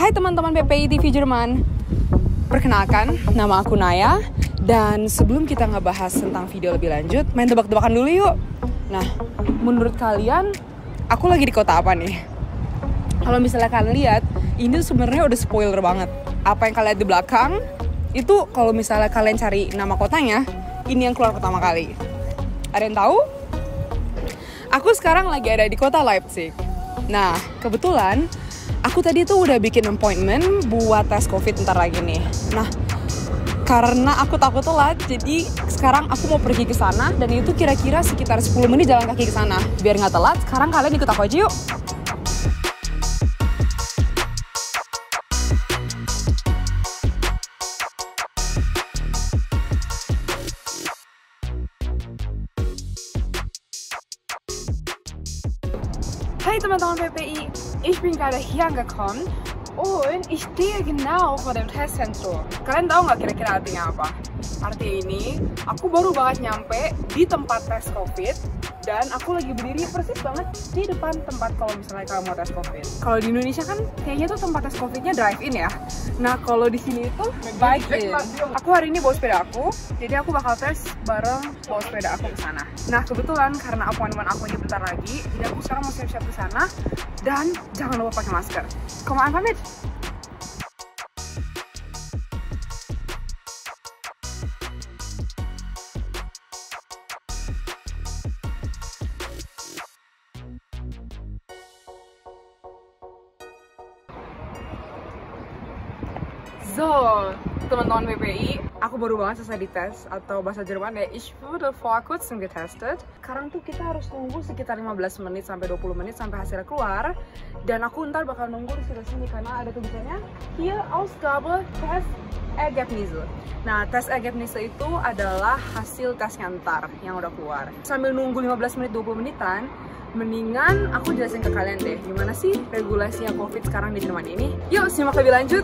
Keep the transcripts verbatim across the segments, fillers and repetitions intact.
Hai teman-teman P P I T V Jerman. Perkenalkan, nama aku Naya. Dan sebelum kita ngebahas tentang video lebih lanjut, main tebak-tebakan dulu yuk. Nah, menurut kalian, aku lagi di kota apa nih? Kalau misalnya kalian lihat, ini sebenarnya udah spoiler banget. Apa yang kalian lihat di belakang, itu kalau misalnya kalian cari nama kotanya, ini yang keluar pertama kali. Ada yang tahu? Aku sekarang lagi ada di kota Leipzig. Nah, kebetulan aku tadi tuh udah bikin appointment buat tes COVID ntar lagi nih. Nah, karena aku takut telat, jadi sekarang aku mau pergi ke sana dan itu kira-kira sekitar sepuluh menit jalan kaki ke sana. Biar nggak telat, sekarang kalian ikut aku aja yuk. Hai teman-teman P P I, ich bin gerade hier angekommen und ich stehe genau vor dem Testzentrum. Kalian tahu nggak kira-kira artinya apa? Artinya ini, aku baru banget nyampe di tempat tes COVID dan aku lagi berdiri persis banget di depan tempat kalau misalnya kamu mau tes COVID. Kalau di Indonesia kan kayaknya tuh tempat tes COVID-nya drive-in ya. Nah kalau di sini itu bike-in. Aku hari ini bawa sepeda aku, jadi aku bakal tes bareng bawa sepeda aku ke sana. Nah kebetulan karena appointment aku ini bentar lagi, jadi aku sekarang mau siap-siap ke sana dan jangan lupa pakai masker. Kom aan pamit. So, teman-teman P P I, aku baru banget selesai dites atau bahasa Jerman ya. Ich wurde vor kurzem getestet. Sekarang tuh kita harus nunggu sekitar lima belas menit sampai dua puluh menit sampai hasilnya keluar. Dan aku ntar bakal nunggu di sini karena ada tulisannya Hier Ausgabe Tes Ergebnisse. Nah, tes Ergebnisse itu adalah hasil tesnya ntar yang udah keluar. Sambil nunggu lima belas menit dua puluh menitan, mendingan aku jelasin ke kalian deh gimana sih regulasinya COVID sekarang di Jerman ini. Yuk, simak lebih lanjut.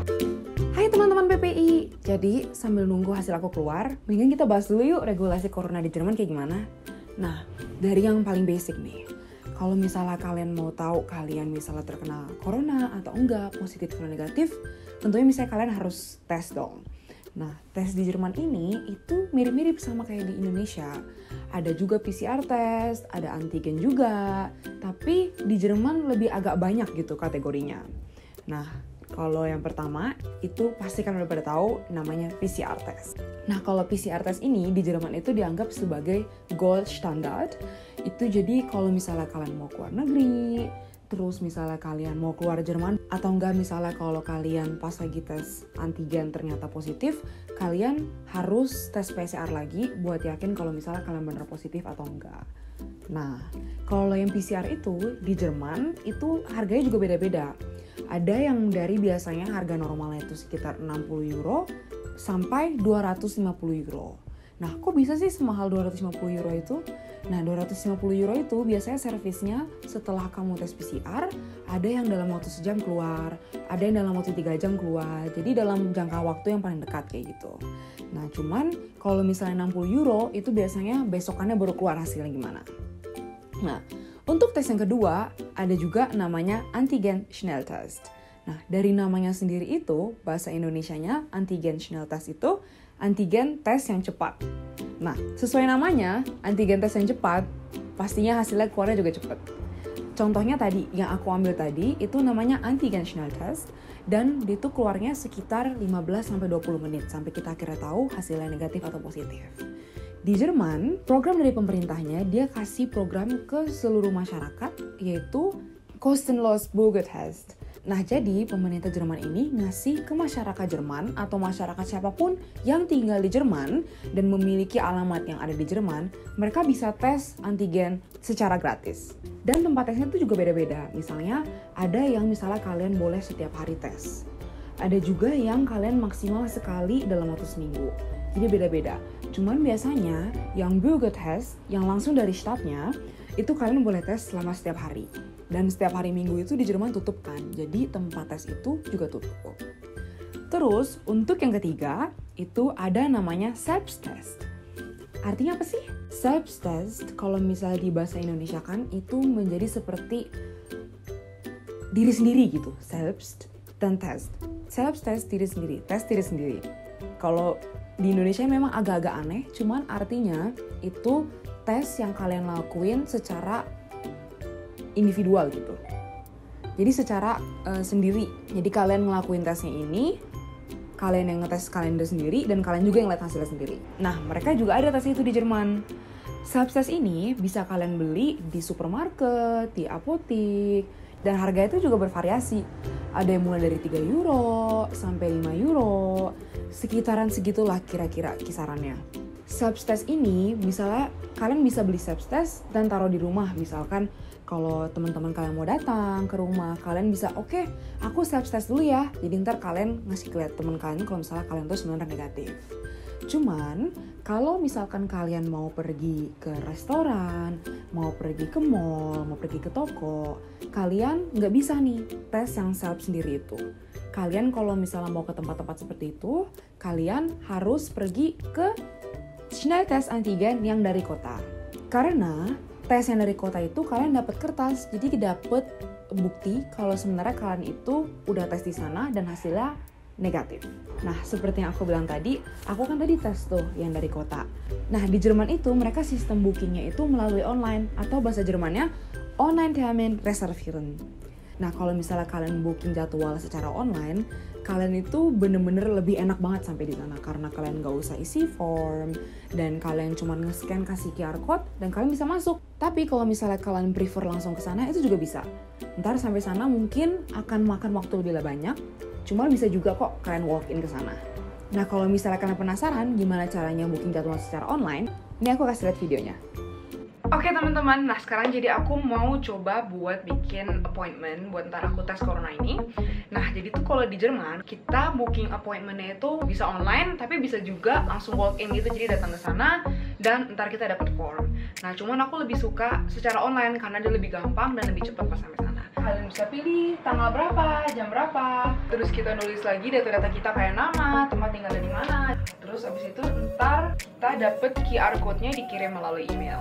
Hai teman-teman P P I, jadi sambil nunggu hasil aku keluar, mendingan kita bahas dulu yuk regulasi corona di Jerman kayak gimana. Nah, dari yang paling basic nih, kalau misalnya kalian mau tahu kalian misalnya terkena corona atau enggak, positif atau negatif, tentunya misalnya kalian harus tes dong. Nah, tes di Jerman ini itu mirip-mirip sama kayak di Indonesia. Ada juga P C R test, ada antigen juga, tapi di Jerman lebih agak banyak gitu kategorinya. Nah, kalau yang pertama, itu pasti kan udah pada tahu namanya P C R test. Nah, kalau P C R test ini di Jerman itu dianggap sebagai gold standard. Itu jadi kalau misalnya kalian mau keluar negeri, terus misalnya kalian mau keluar Jerman, atau enggak misalnya kalau kalian pas lagi tes antigen ternyata positif, kalian harus tes P C R lagi buat yakin kalau misalnya kalian benar positif atau enggak. Nah, kalau yang P C R itu di Jerman itu harganya juga beda-beda. Ada yang dari biasanya harga normalnya itu sekitar enam puluh euro sampai dua ratus lima puluh euro. Nah, kok bisa sih semahal dua ratus lima puluh euro itu? Nah, dua ratus lima puluh euro itu biasanya servisnya setelah kamu tes P C R, ada yang dalam waktu sejam keluar, ada yang dalam waktu tiga jam keluar. Jadi dalam jangka waktu yang paling dekat kayak gitu. Nah, cuman kalau misalnya enam puluh euro itu biasanya besokannya baru keluar hasilnya gimana. Nah, untuk tes yang kedua, ada juga namanya antigen Schnelltest. Nah, dari namanya sendiri itu, bahasa Indonesianya antigen Schnelltest itu antigen tes yang cepat. Nah, sesuai namanya, antigen tes yang cepat, pastinya hasilnya keluarnya juga cepat. Contohnya tadi, yang aku ambil tadi, itu namanya antigen Schnelltest, dan itu keluarnya sekitar lima belas sampai dua puluh menit, sampai kita akhirnya tahu hasilnya negatif atau positif. Di Jerman, program dari pemerintahnya, dia kasih program ke seluruh masyarakat, yaitu kostenlos Bürgertest. Nah, jadi pemerintah Jerman ini ngasih ke masyarakat Jerman atau masyarakat siapapun yang tinggal di Jerman dan memiliki alamat yang ada di Jerman, mereka bisa tes antigen secara gratis. Dan tempat tesnya itu juga beda-beda. Misalnya, ada yang misalnya kalian boleh setiap hari tes. Ada juga yang kalian maksimal sekali dalam waktu seminggu. Jadi beda-beda. Cuman biasanya yang Bürgertest, yang langsung dari stadnya, itu kalian boleh tes selama setiap hari. Dan setiap hari Minggu itu di Jerman tutup kan, jadi tempat tes itu juga tutup. Terus untuk yang ketiga, itu ada namanya Selbsttest. Artinya apa sih? Selbsttest, kalau misalnya di bahasa Indonesia kan, itu menjadi seperti diri sendiri gitu, Selbst. dan tes. Self-test diri sendiri, tes diri sendiri. Kalau di Indonesia memang agak-agak aneh, cuman artinya itu tes yang kalian lakuin secara individual gitu. Jadi secara uh, sendiri. Jadi kalian ngelakuin tesnya ini, kalian yang ngetes kalian sendiri, dan kalian juga yang lihat hasilnya sendiri. Nah, mereka juga ada tes itu di Jerman. Self-test ini bisa kalian beli di supermarket, di apotik, dan harga itu juga bervariasi. Ada yang mulai dari tiga euro sampai lima euro, sekitaran segitulah kira-kira kisarannya. Self-test ini, misalnya kalian bisa beli self-test dan taruh di rumah. Misalkan kalau teman-teman kalian mau datang ke rumah, kalian bisa, oke, okay, aku self-test dulu ya. Jadi ntar kalian ngasih lihat teman kalian kalau misalnya kalian tuh sebenarnya negatif. Cuman, kalau misalkan kalian mau pergi ke restoran, mau pergi ke mall, mau pergi ke toko, kalian nggak bisa nih tes yang self sendiri itu. Kalian kalau misalnya mau ke tempat-tempat seperti itu, kalian harus pergi ke Schnelltest antigen yang dari kota. Karena tes yang dari kota itu kalian dapat kertas, jadi dapat bukti kalau sebenarnya kalian itu udah tes di sana dan hasilnya negatif. Nah, seperti yang aku bilang tadi, aku kan tadi tes tuh yang dari kota. Nah, di Jerman itu mereka sistem bookingnya itu melalui online, atau bahasa Jermannya Online-Termin reservieren. Nah, kalau misalnya kalian booking jadwal secara online, kalian itu bener-bener lebih enak banget sampai di sana karena kalian gak usah isi form dan kalian cuma nge-scan kasih Q R code dan kalian bisa masuk. Tapi kalau misalnya kalian prefer langsung ke sana, itu juga bisa. Ntar sampai sana mungkin akan makan waktu lebih banyak, cuma bisa juga kok kalian walk in ke sana. Nah, kalau misalnya kalian penasaran gimana caranya booking jadwal secara online, ini aku kasih lihat videonya. Oke teman-teman, nah sekarang jadi aku mau coba buat bikin appointment buat ntar aku tes corona ini. Nah, jadi tuh kalau di Jerman, kita booking appointmentnya itu bisa online, tapi bisa juga langsung walk in gitu, jadi datang ke sana dan ntar kita dapat form. Nah, cuman aku lebih suka secara online karena dia lebih gampang dan lebih cepat pas sampai sana. Kalian bisa pilih tanggal berapa, jam berapa, terus kita nulis lagi data-data kita kayak nama, tempat tinggalnya di mana. Terus abis itu ntar kita dapet Q R code-nya dikirim melalui email.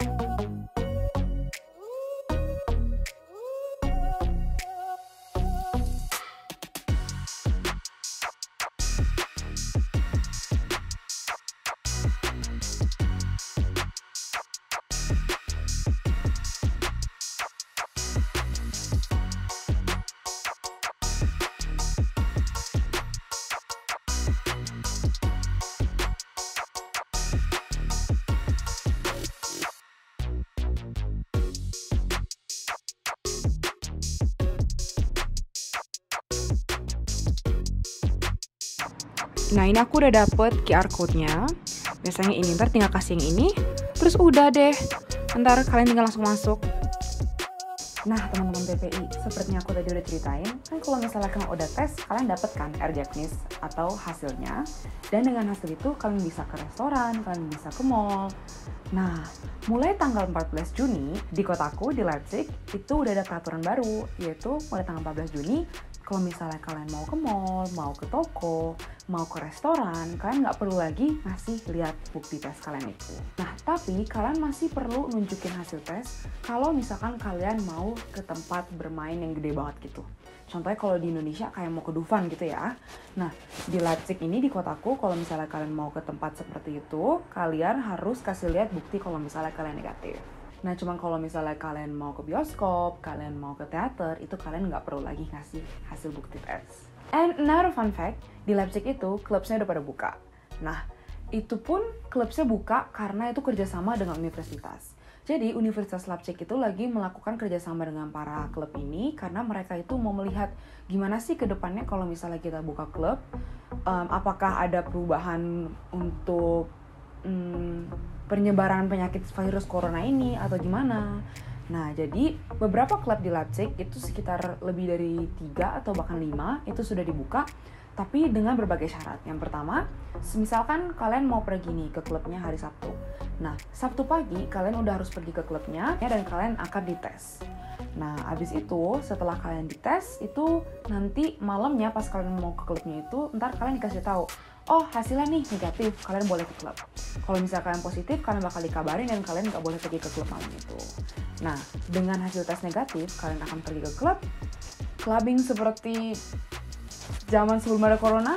Nah, ini aku udah dapet Q R code-nya. Biasanya ini, ntar tinggal kasih yang ini, terus udah deh. Ntar kalian tinggal langsung masuk. Nah, teman-teman P P I, seperti yang aku tadi udah ceritain, kan kalau misalnya kalian udah tes, kalian dapet kan ergebnis atau hasilnya. Dan dengan hasil itu, kalian bisa ke restoran, kalian bisa ke mall. Nah, mulai tanggal empat belas Juni, di kotaku, di Leipzig, itu udah ada peraturan baru, yaitu mulai tanggal empat belas Juni, kalau misalnya kalian mau ke mall, mau ke toko, mau ke restoran, kalian nggak perlu lagi ngasih lihat bukti tes kalian itu. Nah, tapi kalian masih perlu nunjukin hasil tes kalau misalkan kalian mau ke tempat bermain yang gede banget gitu. Contohnya kalau di Indonesia kayak mau ke Dufan gitu ya. Nah, di Leipzig ini, di kotaku, kalau misalnya kalian mau ke tempat seperti itu, kalian harus kasih lihat bukti kalau misalnya kalian negatif. Nah, cuma kalau misalnya kalian mau ke bioskop, kalian mau ke teater, itu kalian nggak perlu lagi ngasih hasil bukti tes. And another fun fact, di Leipzig itu klubnya udah pada buka. Nah, itu pun klubnya buka karena itu kerjasama dengan universitas. Jadi, Universitas Leipzig itu lagi melakukan kerjasama dengan para klub ini karena mereka itu mau melihat gimana sih ke depannya kalau misalnya kita buka klub, um, apakah ada perubahan untuk um, penyebaran penyakit virus corona ini atau gimana. Nah, jadi beberapa klub di Leipzig itu sekitar lebih dari tiga atau bahkan lima itu sudah dibuka, tapi dengan berbagai syarat. Yang pertama, misalkan kalian mau pergi nih ke klubnya hari Sabtu. Nah, Sabtu pagi kalian udah harus pergi ke klubnya dan kalian akan dites. Nah, abis itu setelah kalian dites, itu nanti malamnya pas kalian mau ke klubnya itu, ntar kalian dikasih tahu, oh hasilnya nih negatif, kalian boleh ke klub. Kalau misalnya kalian positif, kalian bakal dikabarin dan kalian nggak boleh pergi ke klub malam itu. Nah, dengan hasil tes negatif, kalian akan pergi ke klub. Clubbing seperti zaman sebelum ada corona.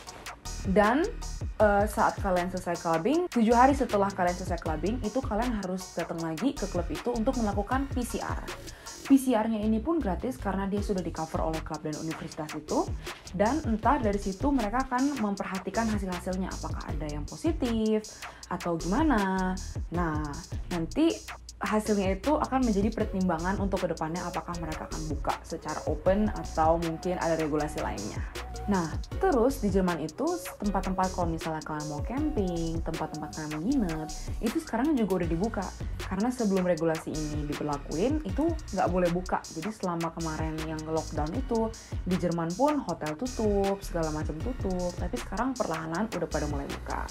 Dan uh, saat kalian selesai clubbing, tujuh hari setelah kalian selesai clubbing, itu kalian harus datang lagi ke klub itu untuk melakukan P C R. P C R-nya ini pun gratis karena dia sudah di-cover oleh klub dan universitas itu. Dan entah dari situ mereka akan memperhatikan hasil-hasilnya, apakah ada yang positif atau gimana. Nah, nanti hasilnya itu akan menjadi pertimbangan untuk kedepannya apakah mereka akan buka secara open atau mungkin ada regulasi lainnya. Nah, terus di Jerman itu tempat-tempat kalau misalnya kalian mau camping, tempat-tempat kalian mau nginep, itu sekarang juga udah dibuka. Karena sebelum regulasi ini diberlakuin, itu nggak boleh buka. Jadi selama kemarin yang lockdown itu, di Jerman pun hotel tutup, segala macam tutup. Tapi sekarang perlahan-lahan udah pada mulai buka.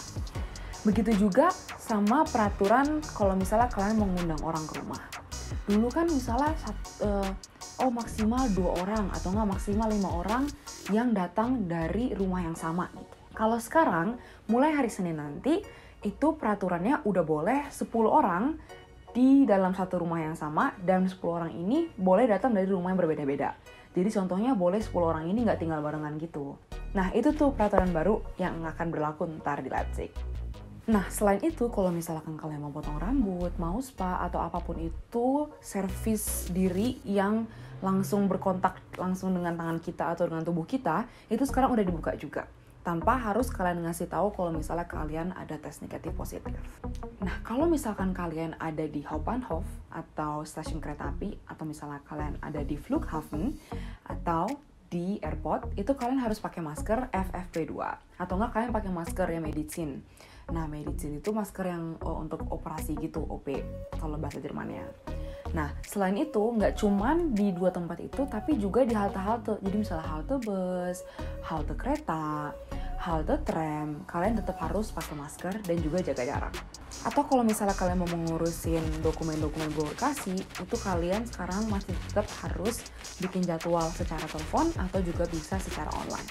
Begitu juga sama peraturan kalau misalnya kalian mengundang orang ke rumah. Dulu kan misalnya uh, oh maksimal dua orang atau nggak maksimal lima orang yang datang dari rumah yang sama gitu. Kalau sekarang mulai hari Senin nanti itu peraturannya udah boleh sepuluh orang di dalam satu rumah yang sama, dan sepuluh orang ini boleh datang dari rumah yang berbeda-beda. Jadi contohnya boleh sepuluh orang ini nggak tinggal barengan gitu. Nah itu tuh peraturan baru yang akan berlaku ntar di Leipzig. Nah, selain itu, kalau misalkan kalian mau potong rambut, mau spa, atau apapun itu, servis diri yang langsung berkontak langsung dengan tangan kita atau dengan tubuh kita, itu sekarang udah dibuka juga. Tanpa harus kalian ngasih tahu kalau misalnya kalian ada tes negatif positif. Nah, kalau misalkan kalian ada di Hauptbahnhof atau stasiun kereta api, atau misalnya kalian ada di Flughafen atau di airport, itu kalian harus pakai masker F F P dua. Atau enggak kalian pakai masker yang medicine. Nah, medicine itu masker yang oh, untuk operasi gitu, O P, kalau bahasa Jermannya. Nah, selain itu, nggak cuman di dua tempat itu, tapi juga di halte-halte. Jadi misalnya halte bus, halte kereta, halte tram, kalian tetap harus pakai masker dan juga jaga jarak. Atau kalau misalnya kalian mau mengurusin dokumen-dokumen birokrasi, itu kalian sekarang masih tetap harus bikin jadwal secara telepon atau juga bisa secara online.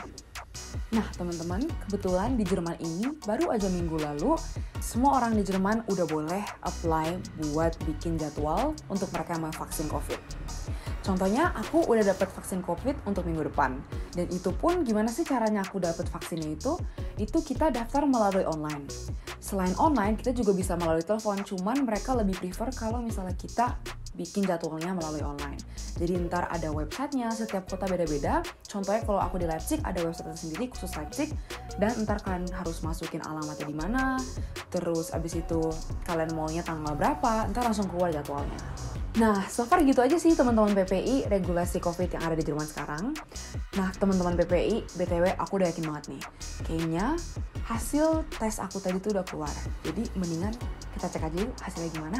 Nah teman-teman, kebetulan di Jerman ini baru aja minggu lalu semua orang di Jerman udah boleh apply buat bikin jadwal untuk mereka yang mau vaksin COVID. Contohnya aku udah dapat vaksin COVID untuk minggu depan. Dan itu pun gimana sih caranya aku dapat vaksinnya itu? Itu kita daftar melalui online. Selain online, kita juga bisa melalui telepon, cuman mereka lebih prefer kalau misalnya kita bikin jadwalnya melalui online. Jadi ntar ada websitenya, setiap kota beda-beda. Contohnya kalau aku di Leipzig ada website sendiri khusus Leipzig, dan ntar kalian harus masukin alamatnya di mana, terus abis itu kalian maunya tanggal berapa, ntar langsung keluar jadwalnya. Nah, so far gitu aja sih teman-teman P P I regulasi COVID yang ada di Jerman sekarang. Nah, teman-teman P P I, B T W aku udah yakin banget nih. Kayaknya hasil tes aku tadi tuh udah keluar. Jadi mendingan kita cek aja yuk hasilnya gimana.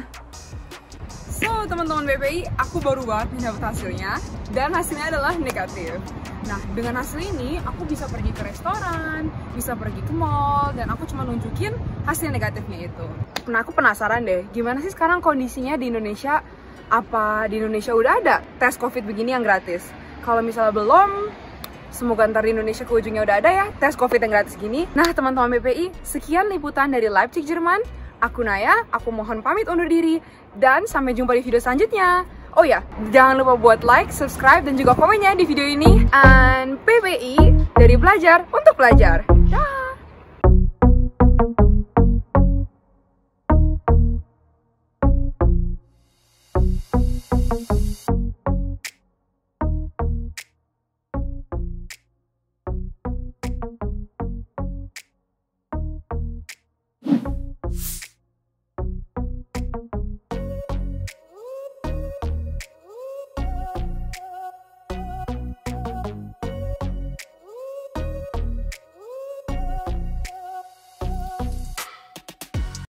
So, teman-teman P P I, aku baru banget dapat hasilnya, dan hasilnya adalah negatif. Nah, dengan hasil ini, aku bisa pergi ke restoran, bisa pergi ke mall, dan aku cuma nunjukin hasil negatifnya itu. Nah, aku penasaran deh, gimana sih sekarang kondisinya di Indonesia? Apa di Indonesia udah ada tes COVID begini yang gratis? Kalau misalnya belum, semoga ntar di Indonesia ke ujungnya udah ada ya tes COVID yang gratis gini. Nah, teman-teman P P I, sekian liputan dari Leipzig, Jerman. Aku Naya, aku mohon pamit undur diri, dan sampai jumpa di video selanjutnya. Oh ya, jangan lupa buat like, subscribe, dan juga komennya di video ini. And P P I, dari Belajar untuk Pelajar. Dah.